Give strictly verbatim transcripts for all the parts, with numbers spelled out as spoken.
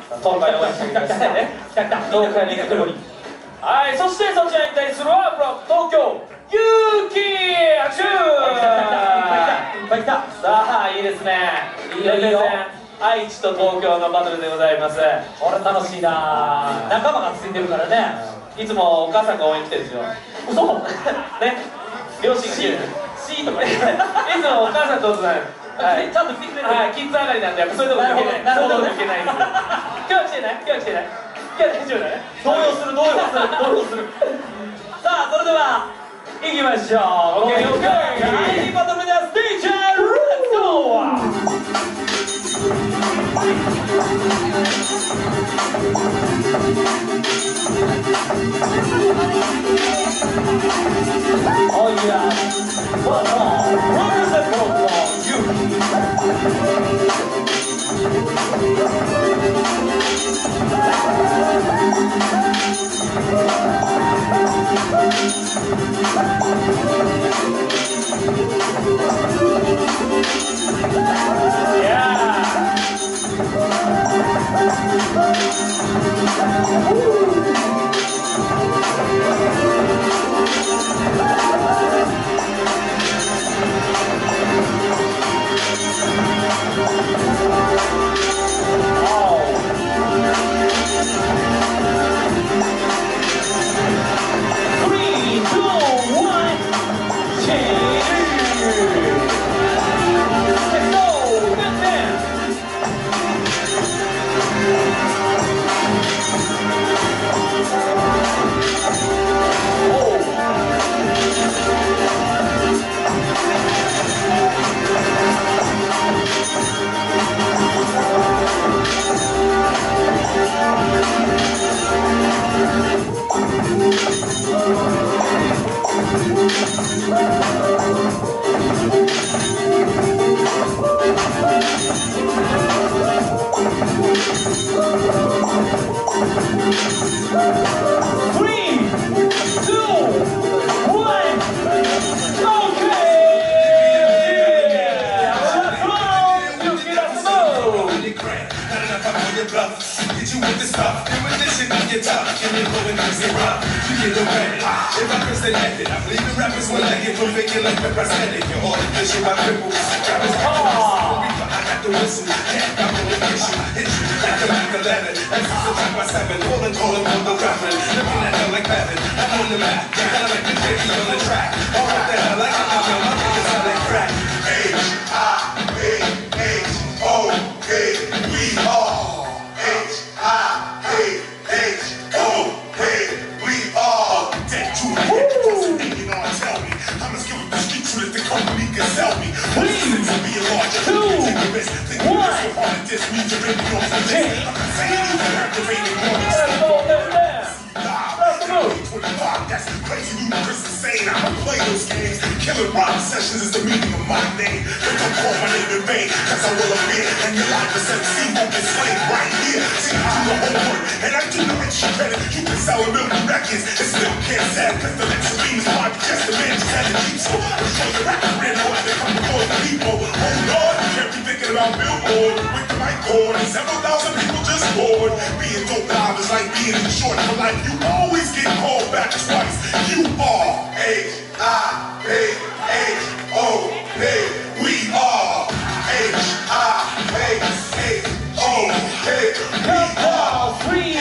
東海応援してくださいね。東海に来る。はい、そしてそちらに対するは東京勇気アクション。いっぱい来た。さあいいですね。いいよいいよ。愛知と東京のバトルでございます。これ楽しいな。仲間がついてるからね。いつもお母さんが応援来てるんですよ。嘘？ね。両親が来てる。シーとか言って。いつもお母さんとお父さん。はい、ちゃんと来てくれる。はい、キッズ上がりなんで、やっぱそういうとこ行けない。なるほどね。そういうとこ行けないんですよ。今日は来てない？今日は来てない？今日は大丈夫だね。動揺する、動揺する、動揺する。さあ、それでは行きましょう。オッケーオッケー。第二バトルではステージレッツゴー。Oh yeah, one more, one is the goal for you. Hit you with the stuff, ammunition on your top, and you're going crazy rough. You get away. If I press the naked, I believe the rappers will like it from making like representing. You're all the issue, I cripple. Travis I got the whistle, can't got the issue. Hit you like the Mac eleven. That's the track by seven. Calling, calling for the rapping. Looking at her like Babin. I'm on the map, kinda like the J D on the track. Oh, what the hell, I got the film, my niggas sound like crack. H I A H O K, we are. That's crazy, ludicrous, insane. I don't play those games. Killer Rob Sessions is the meaning of my name. But don't call my name in vain, cause I will appear. And your life is seventeen won't get slayed right here. See, I do the homework, and I do the extra credit. You can sell a million records, and still can't sell. Cause the next stream is probably just the man just had to keep so. I'm sure your rap career know how to come before the people. Oh Lord, you can't be thinking about Billboard. With the mic cord, and several thousand people just bored. Being dope live is like being in short for life. You always get called back twice. You are H I P H O P. We are H I P H O P. We are three,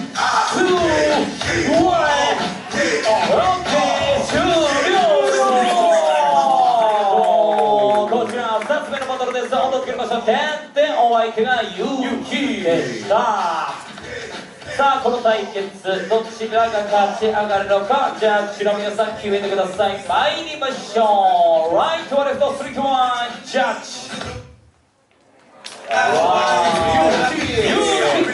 two, one. Okay, 終了。こちらふたつめのバトルです。音をつけましょう。てんてんお相手がゆうきでした。さあこの対決どちらが勝ち上がるのかジャッジの皆さん決めてください。参りましょう。ライトはレフトスリー、ツー、ワンジャッジ。